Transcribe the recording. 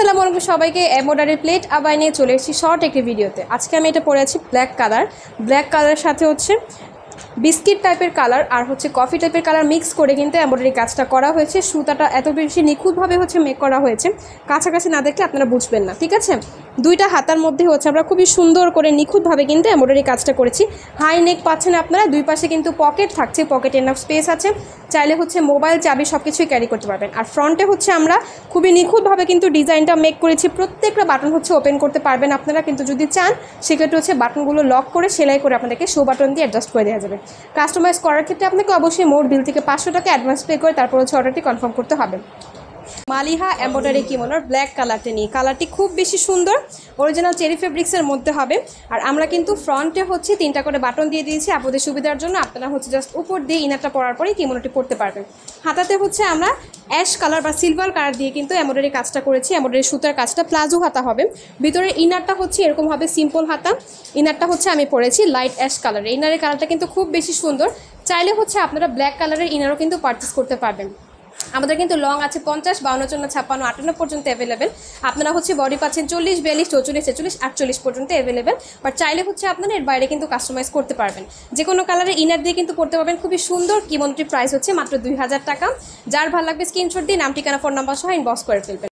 আসসালামু আলাইকুম সবাইকে এমব্রয়ডারি প্লেট আবার নিয়ে চলে এসেছি শর্ট একটি ভিডিওতে। আজকে আমি এটা পরে আছি ব্ল্যাক কালারের সাথে হচ্ছে বিস্কিট টাইপের কালার আর হচ্ছে কফি টাইপের কালার মিক্স করে কিন্তু এমব্রয়ডারি কাজটা করা হয়েছে। সুতাটা এত বেশি নিখুঁতভাবে হচ্ছে মেক করা হয়েছে, কাছাকাছি না দেখলে আপনারা বুঝবেন না, ঠিক আছে। দুইটা হাতার মধ্যে হচ্ছে আমরা খুবই সুন্দর করে নিখুঁতভাবে কিন্তু এমব্রয়ডারি কাজটা করেছি। হাই নেক পাচ্ছেন আপনারা, দুই পাশে কিন্তু পকেট থাকছে, পকেটে এনাফ স্পেস আছে, চাইলে হচ্ছে মোবাইল চাবি সব কিছুই ক্যারি করতে পারবেন। আর ফ্রন্টে হচ্ছে আমরা খুবই নিখুঁতভাবে কিন্তু ডিজাইনটা মেক করেছি। প্রত্যেকটা বাটন হচ্ছে ওপেন করতে পারবেন আপনারা, কিন্তু যদি চান সেক্ষেত্রে হচ্ছে বাটনগুলো লক করে সেলাই করে আপনাদেরকে শো বাটন দিয়ে অ্যাডজাস্ট করে দেওয়া যাবে। কাস্টমাইজ করার ক্ষেত্রে আপনাকে অবশ্যই মোট বিল থেকে 500 টাকা অ্যাডভান্স পে করে তারপর হচ্ছে অর্ডারটি কনফার্ম করতে হবে। মালিহা এমব্রয়ডারি কিমোনোর ব্ল্যাক কালারটি নিয়ে, কালারটি খুব বেশি সুন্দর, অরিজিনাল চেরি ফেব্রিক্সের মধ্যে হবে। আর আমরা কিন্তু ফ্রন্টে হচ্ছে 3টা করে বাটন দিয়ে দিয়েছি আপনাদের সুবিধার জন্য। আপনারা হচ্ছে জাস্ট উপর দিয়ে ইনারটা পরার পরেই কিমোনোটি পরতে পারবেন। হাতাতে হচ্ছে আমরা অ্যাশ কালার বা সিলভার কালার দিয়ে কিন্তু এমব্রয়ডারি কাজটা করেছি। এমব্রয়ডারি সুতার কাজটা প্লাজো হাতা হবে, ভিতরে ইনারটা হচ্ছে এরকম হবে সিম্পল হাতা। ইনারটা হচ্ছে আমি পরেছি লাইট অ্যাশ কালারের। ইনারের কালারটা কিন্তু খুব বেশি সুন্দর, চাইলে হচ্ছে আপনারা ব্ল্যাক কালারের ইনারও কিন্তু পারচেস করতে পারবেন। আমাদের কিন্তু লং আছে 50, 52, 54, 58 পর্যন্ত অ্যাভেলেবেল। আপনারা হচ্ছে বডি পাচ্ছেন 40, 42, 44, 46, 48 পর্যন্ত অ্যাভেলেবেল। বাট চাইলে হচ্ছে আপনারা এর বাইরে কিন্তু কাস্টমাইজ করতে পারবেন। যে কোনো কালারের ইনার দিয়ে কিন্তু করতে পারবেন। খুবই সুন্দর কিমোনোটির প্রাইস হচ্ছে মাত্র 2000 টাকা। যার ভালো লাগবে স্ক্রিনশট দিয়ে নাম, ঠিকানা, ফোন নাম্বার সহ ইনবক্স করে ফেলবেন।